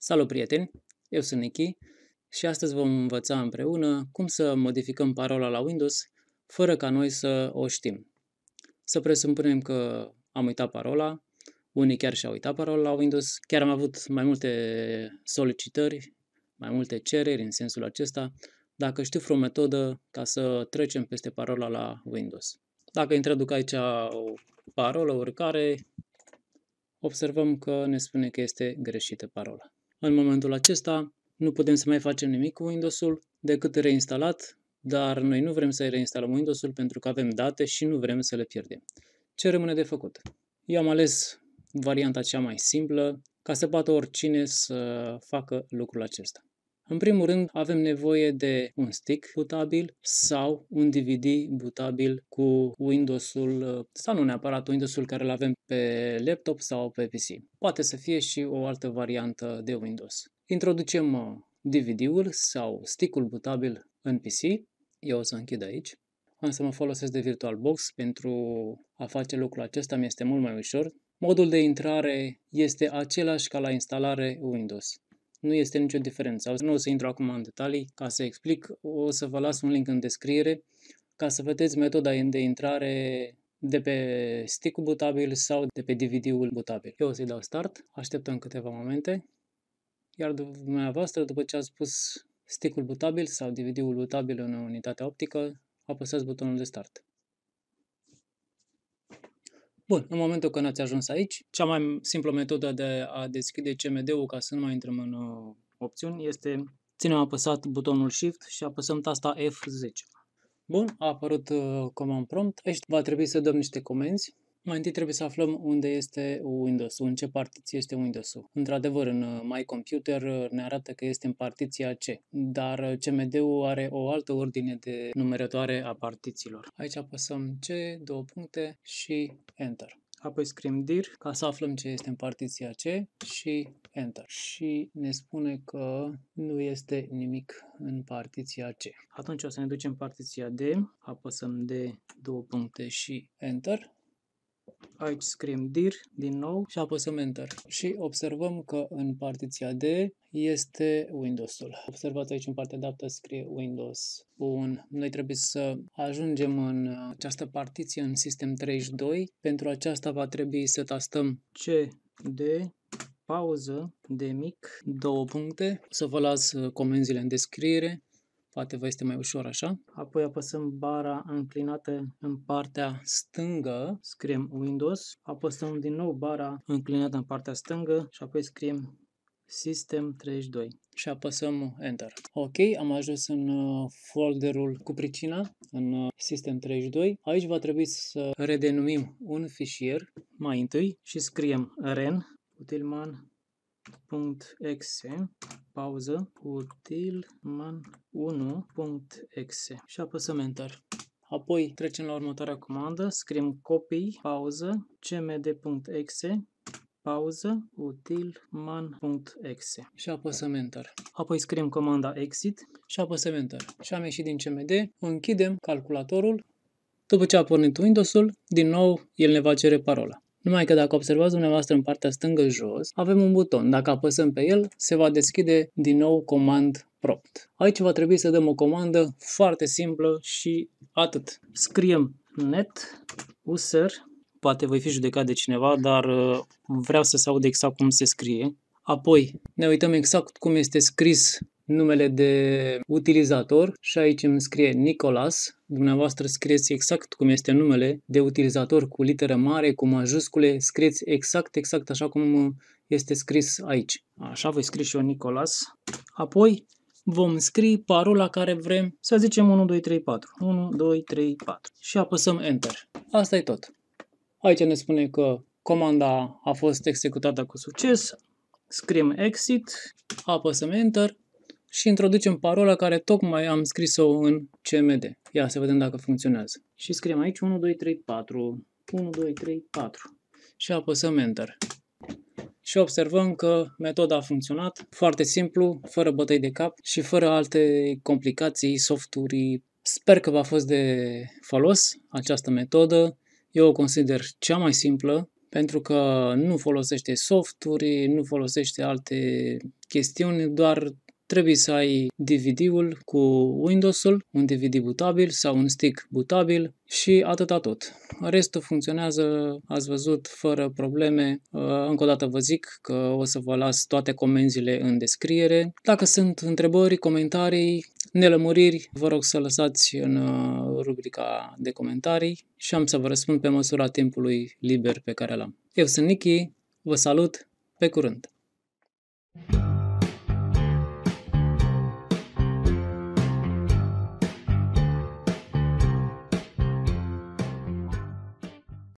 Salut prieteni, eu sunt Nichi și astăzi vom învăța împreună cum să modificăm parola la Windows fără ca noi să o știm. Să presupunem că am uitat parola, unii chiar și-au uitat parola la Windows, chiar am avut mai multe solicitări, mai multe cereri în sensul acesta, dacă știu vreo metodă ca să trecem peste parola la Windows. Dacă introduc aici o parolă oricare, observăm că ne spune că este greșită parola. În momentul acesta nu putem să mai facem nimic cu Windows-ul decât reinstalat, dar noi nu vrem să reinstalăm Windows-ul pentru că avem date și nu vrem să le pierdem. Ce rămâne de făcut? Eu am ales varianta cea mai simplă ca să poată oricine să facă lucrul acesta. În primul rând, avem nevoie de un stick bootabil sau un DVD bootabil cu Windows-ul, sau nu neapărat Windows-ul care îl avem pe laptop sau pe PC. Poate să fie și o altă variantă de Windows. Introducem DVD-ul sau stick-ul bootabil în PC. Eu o să închid aici. Am să mă folosesc de VirtualBox pentru a face lucrul acesta, mi este mult mai ușor. Modul de intrare este același ca la instalare Windows. Nu este nicio diferență. Nu o să intru acum în detalii ca să explic. O să vă las un link în descriere ca să vedeți metoda de intrare de pe stick-ul bootabil sau de pe DVD-ul bootabil. Eu o să-i dau start, așteptăm câteva momente, iar dumneavoastră, după ce ați pus stick-ul bootabil sau DVD-ul bootabil în unitatea optică, apăsați butonul de start. Bun, în momentul când ați ajuns aici, cea mai simplă metodă de a deschide CMD-ul ca să nu mai intrăm în opțiuni este ținem apăsat butonul Shift și apăsăm tasta F10. Bun, a apărut command prompt. Aici va trebui să dăm niște comenzi. Mai întâi trebuie să aflăm unde este Windows-ul, în ce partiție este Windows-ul. Într-adevăr, în My Computer ne arată că este în partiția C, dar CMD-ul are o altă ordine de numeratoare a partițiilor. Aici apăsăm C, două puncte și Enter. Apoi scriem dir ca să aflăm ce este în partiția C și Enter. Și ne spune că nu este nimic în partiția C. Atunci o să ne ducem în partiția D, apăsăm D, două puncte și Enter. Aici scriem dir din nou și apăsăm Enter. Și observăm că în partiția D este Windows-ul. Observați aici în partea dreaptă scrie Windows. Bun. Noi trebuie să ajungem în această partiție în System32. Pentru aceasta va trebui să tastăm CD, pauză, de mic, două puncte. Să vă las comenzile în descriere. Poate vă este mai ușor așa. Apoi apăsăm bara înclinată în partea stângă, scriem Windows, apăsăm din nou bara înclinată în partea stângă și apoi scriem System32 și apăsăm Enter. Ok, am ajuns în folderul cu pricina, în System32. Aici va trebui să redenumim un fișier mai întâi și scriem ren utilman.exe pauză utilman1.exe și apăsăm Enter. Apoi trecem la următoarea comandă, scriem copy, pauză, cmd.exe, pauză, utilman.exe și apăsăm Enter. Apoi scriem comanda exit și apăsăm Enter. Și am ieșit din CMD, închidem calculatorul. După ce a pornit Windows-ul, din nou el ne va cere parola. Numai că dacă observați dumneavoastră în partea stângă jos, avem un buton. Dacă apăsăm pe el, se va deschide din nou command prompt. Aici va trebui să dăm o comandă foarte simplă și atât. Scriem net user, poate voi fi judecat de cineva, dar vreau să se audă exact cum se scrie. Apoi ne uităm exact cum este scris numele de utilizator și aici îmi scrie Nicolas. Dumneavoastră scrieți exact cum este numele de utilizator cu literă mare, cu majuscule, scrieți exact așa cum este scris aici. Așa voi scrie și eu Nicolas. Apoi vom scrie parola care vrem, să zicem 1234. 1234 și apăsăm Enter. Asta e tot. Aici ne spune că comanda a fost executată cu succes. Scriem exit, apăsăm Enter și introducem parola care tocmai am scris-o în CMD. Ia să vedem dacă funcționează. Și scriem aici 1234. 1234 și apăsăm Enter. Și observăm că metoda a funcționat foarte simplu, fără bătăi de cap și fără alte complicații, softuri. Sper că v-a fost de folos această metodă. Eu o consider cea mai simplă pentru că nu folosește softuri, nu folosește alte chestiuni, doar trebuie să ai DVD-ul cu Windows-ul, un DVD butabil sau un stick butabil și atâta tot. Restul funcționează, ați văzut, fără probleme. Încă o dată vă zic că o să vă las toate comenzile în descriere. Dacă sunt întrebări, comentarii, nelămuriri, vă rog să lăsați în rubrica de comentarii și am să vă răspund pe măsura timpului liber pe care l-am. Eu sunt Nichi, vă salut, pe curând!